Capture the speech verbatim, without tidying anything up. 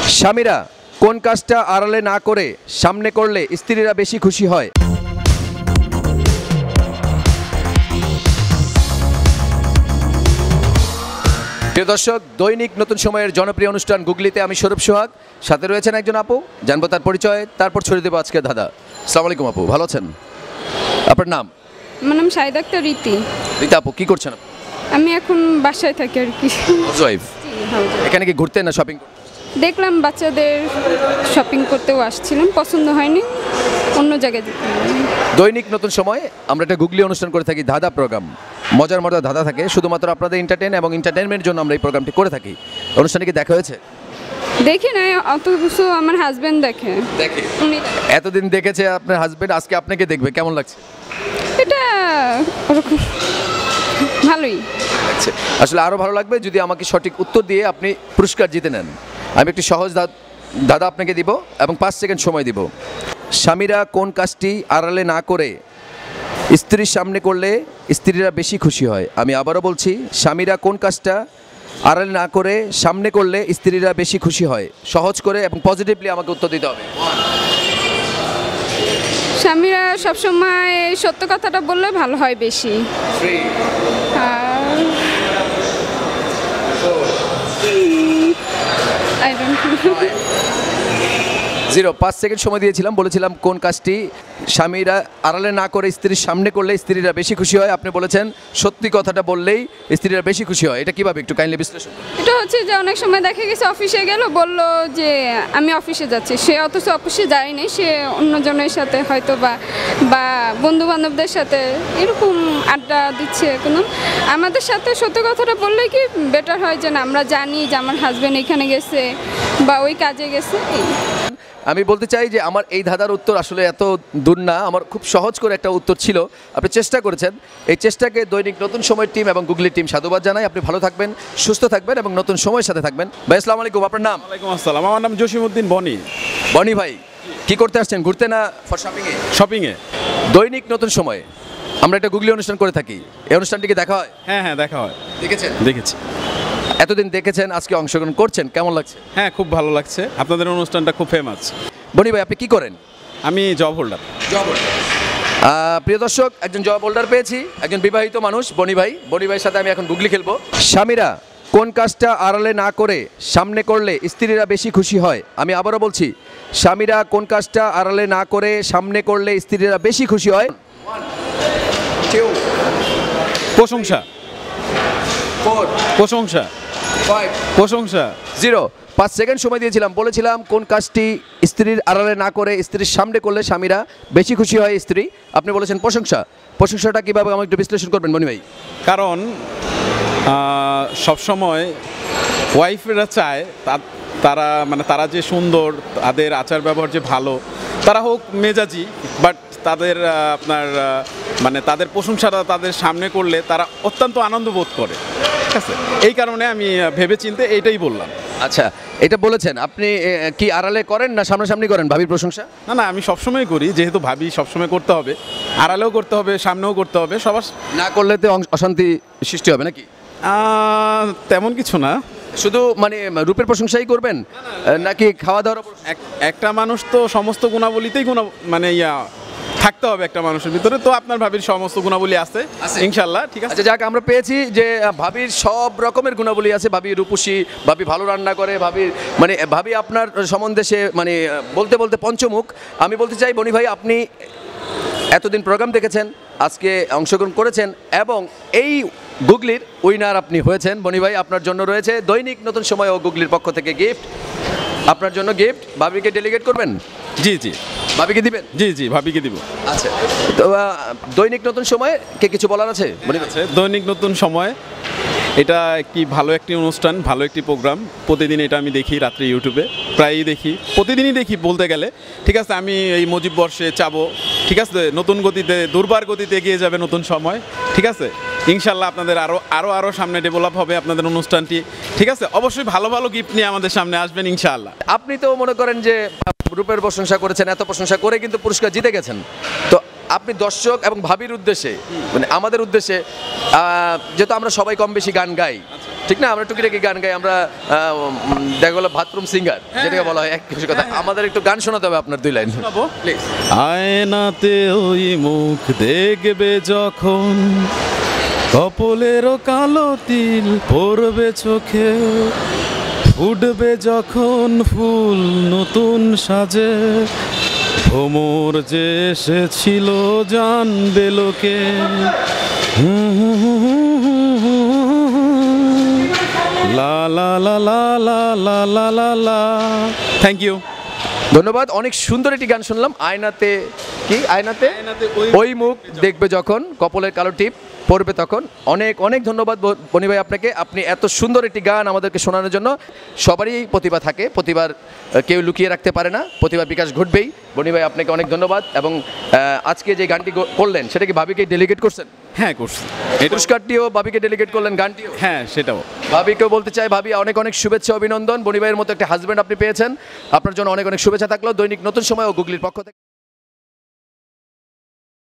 স্বামীরা কোন কাজটা আড়ালে না করে সামনে করলে স্ত্রীরা বেশি খুশি হয়? প্রিয় দর্শক, দৈনিক নতুন সময়ের জনপ্রিয় অনুষ্ঠান গুগলিতে আমি স্বরূপ সোহাগ, সাথে রয়েছেন একজন আপু, জানবো তার পরিচয়, তারপর ছড়িয়ে দেবো আজকে ধাঁধা। আসসালামু আলাইকুম আপু, ভালো আছেন? আপনার নাম? আমার নাম শাহিদা আক্তার রীতি। রীতা আপু, কি করছেন? আমি এখন বাসায় থাকি আর কি। হাউসওয়াইফ? এখানে কি ঘুরতে না শপিং? দেখলাম বাচ্চাদের শপিং করতেও আসছিলাম, পছন্দ হয়নি, অন্য জায়গায় যেতে। দৈনিক নতুন সময় আমরা একটা গুগলি অনুষ্ঠান করে থাকি, ধাঁধা প্রোগ্রাম। মজার মজার ধাঁধা থাকে, শুধুমাত্র আপনাদের এন্টারটেইন এবং এন্টারটেইনমেন্টের জন্য আমরা এই প্রোগ্রামটি করে থাকি। অনুষ্ঠানে কি দেখা হয়েছে? দেখি না, অত কিছু আমার হাজবেন্ড দেখে। দেখে? উনি এতদিন দেখেছে আপনার হাজবেন্ড, আজকে আপনাকে দেখবে, কেমন লাগছে? এটা ওরকম ভালোই আচ্ছা, আসলে আরও ভালো লাগবে যদি আমাকে সঠিক উত্তর দিয়ে আপনি পুরস্কার জিতে নেন। আমি একটি সহজ ধাঁধা আপনাকে দিব এবং পাঁচ সেকেন্ড সময় দিব। স্বামীরা কোন কাজটি আড়ালে না করে স্ত্রীর সামনে করলে স্ত্রীরা বেশি খুশি হয়? আমি আবারও বলছি, স্বামীরা কোন কাজটা আড়ালে না করে সামনে করলে স্ত্রীরা বেশি খুশি হয়? সহজ করে এবং পজিটিভলি আমাকে উত্তর দিতে হবে। স্বামীরা সবসময় সত্য কথাটা বললে ভালো হয় বেশি। আর I don't know. জিরো। পাঁচ সেকেন্ড সময় দিয়েছিলাম, বলেছিলাম কোন কাজটি স্বামীরা আড়ালে না করে স্ত্রীর সামনে করলে স্ত্রীরা বেশি খুশি হয়। আপনি বলেছেন সত্যি কথাটা বললেই স্ত্রীরা বেশি খুশি হয়। এটা কিভাবে একটু কাইন্ডলি বিশ্লেষণ? এটা হচ্ছে যে অনেক সময় দেখা গেছে অফিসে গেল, বলল যে আমি অফিসে যাচ্ছি, সে অথচ অফিসে যায়নি, সে অন্যজনের সাথে হয়তো বা বা বন্ধু বান্ধবদের সাথে এরকম আড্ডা দিচ্ছে। কোনো আমাদের সাথে সত্য কথাটা বললে কি বেটার হয়, যে না আমরা জানি যে আমার হাজব্যান্ড এখানে গেছে বা ওই কাজে গেছে। আমি বলতে চাই যে আমার এই ধাঁধার উত্তর আসলে এত দূর না, আমার খুব সহজ করে একটা উত্তর ছিল, আপনি চেষ্টা করেছেন। এই চেষ্টাকে দৈনিক নতুন সময় টিম এবং গুগলি টিম সাধুবাদ জানাই। আপনি ভালো থাকবেন, সুস্থ থাকবেন এবং নতুন সময়ের সাথে থাকবেন। ভাই আসসালামু আলাইকুম, আপনার নাম? ওয়ালাইকুম আসসালাম, আমার নাম জসিমউদ্দিন বনি। বনি ভাই, কি করতে আসছেন? ঘুরতে না ফর শপিংয়ে? শপিংয়ে। দৈনিক নতুন সময় আমরা একটা গুগলি অনুষ্ঠান করে থাকি, এই অনুষ্ঠানটিকে দেখা হয়? হ্যাঁ হ্যাঁ, দেখা হয়। দেখেছেন? দেখেছি। এতদিন দেখেছেন, আজকে অংশগ্রহণ করছেন, কেমন লাগছে? হ্যাঁ, খুব ভালো লাগছে, আপনাদের অনুষ্ঠানটা খুব ফেমাস। বনি ভাই, আপনি কি করেন? আমি জব হোল্ডার। Job holder. প্রিয় দর্শক, একজন জব হোল্ডার পেয়েছি, একজন বিবাহিত মানুষ, বনি ভাই। বনি ভাইয়ের সাথে আমি এখন গুগলি খেলবো। স্বামীরা কোন কাজটা আড়ালে না করে সামনে করলে স্ত্রীরা বেশি খুশি হয়? আমি আবারও বলছি, স্বামীরা কোন কাজটা আড়ালে না করে সামনে করলে স্ত্রীরা বেশি খুশি হয়? প্রশংসা। প্রশংসা। প্রশংসা। জিরো। পাঁচ সেকেন্ড সময় দিয়েছিলাম, বলেছিলাম কোন কাজটি স্ত্রীর আড়ালে না করে স্ত্রীর সামনে করলে স্বামীরা বেশি খুশি হয় স্ত্রী। আপনি বলেছেন প্রশংসা। প্রশংসাটা কীভাবে আমাকে একটু বিশ্লেষণ করবেন বনি ভাই? কারণ সবসময় ওয়াইফেরা চায় তারা মানে তারা যে সুন্দর, তাদের আচার ব্যবহার যে ভালো, তারা হোক মেজাজি, বাট তাদের আপনার মানে তাদের প্রশংসাটা তাদের সামনে করলে তারা অত্যন্ত আনন্দ বোধ করে। ঠিক আছে, এই কারণে আমি ভেবে চিন্তে এইটাই বললাম। আচ্ছা, এটা বলেছেন আপনি কি আড়ালে করেন না সামনাসামনি করেন ভাবির প্রশংসা? না না, আমি সবসময় করি, যেহেতু ভাবি সবসময় করতে হবে, আড়ালেও করতে হবে, সামনেও করতে হবে। সবার না করলে তো অশান্তি সৃষ্টি হবে নাকি? তেমন কিছু না, শুধু মানে রূপের প্রশংসাই করবেন নাকি খাওয়া দাওয়ার? একটা মানুষ তো সমস্ত গুণাবলীতেই গুণা মানে ইয়া থাকতে হবে একটা মানুষের ভিতরে, তো আপনার ভাবির সমস্ত গুণাবলী আছে ইনশাল্লাহ। ঠিক আছে, যাক আমরা পেয়েছি যে ভাবির সব রকমের গুণাবলী আছে। ভাবি রূপসী, ভাবি ভালো রান্না করে, ভাবি মানে ভাবি আপনার সম্বন্ধে সে মানে বলতে বলতে পঞ্চমুখ। আমি বলতে চাই বনি ভাই, আপনি এতদিন প্রোগ্রাম দেখেছেন, আজকে অংশগ্রহণ করেছেন এবং এই গুগলির উইনার আপনি হয়েছেন। বনি ভাই, আপনার জন্য রয়েছে দৈনিক নতুন সময় ও গুগলির পক্ষ থেকে গিফট। আপনার জন্য গিফট, ভাবিকে ডেলিগেট করবেন? জি জি, ভাবিকে দিবেন? জি জি, ভাবিকে দিব। আচ্ছা, তো দৈনিক নতুন সময় কে কিছু বলার আছে? আছে, দৈনিক নতুন সময় এটা একটি ভালো একটি অনুষ্ঠান, ভালো একটি প্রোগ্রাম। প্রতিদিন এটা আমি দেখি রাত্রে ইউটিউবে, প্রায়ই দেখি, প্রতিদিনই দেখি বলতে গেলে। ঠিক আছে, আমি এই মুজিব বর্ষে চাবো, ঠিক আছে, নতুন গতিতে, দুর্বার গতিতে এগিয়ে যাবে নতুন সময়। ঠিক আছে, ইনশাল্লাহ আপনাদের আরও আরও আরও সামনে ডেভেলপ হবে আপনাদের অনুষ্ঠানটি। ঠিক আছে, অবশ্যই ভালো ভালো গিফট নিয়ে আমাদের সামনে আসবেন ইনশাআল্লাহ। আপনি তো মনে করেন যে রূপের প্রশংসা করেছেন, এত প্রশংসা করে কিন্তু পুরস্কার জিতে গেছেন, তো আপনি দর্শক এবং ভাবির উদ্দেশ্যে মানে আমাদের উদ্দেশ্যে আহ, যেহেতু আমরা সবাই কম বেশি গান গাই ঠিক না, আমরা টুকিটাকি গান গাই, আমরা আহ, উম, দেখা গেলো বাথরুম সিঙ্গার যেটাকে বলা হয় এক কিছু কথা, আমাদের একটু গান শোনাতে হবে আপনার দুই লাইন প্লিজ। আয়নাতে ওই মুখ দেখবে যখন, কপলেরও কালো তিল পড়বে চোখে, ফুটবে যখন ফুল নতুন সাজে, ভ্রমর যে এসেছিল জানবে লোকে। লা লা লা লা লা লা লা লা লা। Thank you. ধন্যবাদ, অনেক সুন্দর একটি গান শুনলাম। আয়নাতে কি আয়নাতে ওই মুখ দেখবে যখন, কপলের কালো টিপ পড়বে তখন। অনেক অনেক ধন্যবাদ ব- বনি ভাই আপনাকে, আপনি এত সুন্দর একটি গান আমাদেরকে শোনানোর জন্য। সবারই প্রতিভা থাকে, প্রতিভার আহ, কেউ লুকিয়ে রাখতে পারে না, প্রতিভার বিকাশ ঘটবেই। বনি ভাই আপনাকে অনেক ধন্যবাদ। এবং আহ, আজকে যে গানটি গো- করলেন সেটা কি ভাবিকে ডেলিগেট করছেন? হ্যাঁ করছি এই পুরস্কারটিও ভাবিকে ডেলিগেট করলেন, গানটিও হ্যাঁ সেটাও। ভাবিকেও বলতে চাই, ভাবি অনেক অনেক শুভেচ্ছা অভিনন্দন। বনি ভাইয়ের মতো একটা হাজবেন্ড আপনি পেয়েছেন, আপনার জন্য অনেক অনেক শুভেচ্ছা থাকলো। দৈনিক নতুন সময় ও গুগলির পক্ষ থেকে।